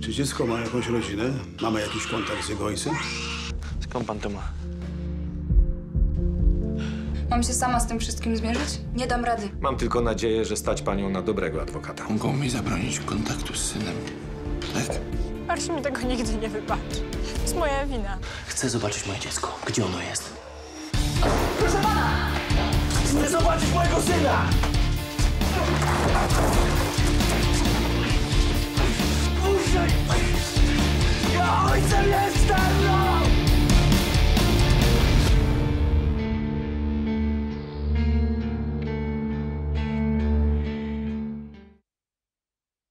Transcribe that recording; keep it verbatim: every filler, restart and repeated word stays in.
Czy dziecko ma jakąś rodzinę? Mamy jakiś kontakt z jego ojcem? Skąd pan to ma? Mam się sama z tym wszystkim zmierzyć? Nie dam rady. Mam tylko nadzieję, że stać panią na dobrego adwokata. Mogą mi zabronić kontaktu z synem, tak? Arsi mi tego nigdy nie wybaczy. To jest moja wina. Chcę zobaczyć moje dziecko. Gdzie ono jest? Proszę pana! Chcę zobaczyć mojego syna! Puszczaj! Ja ojcem jest!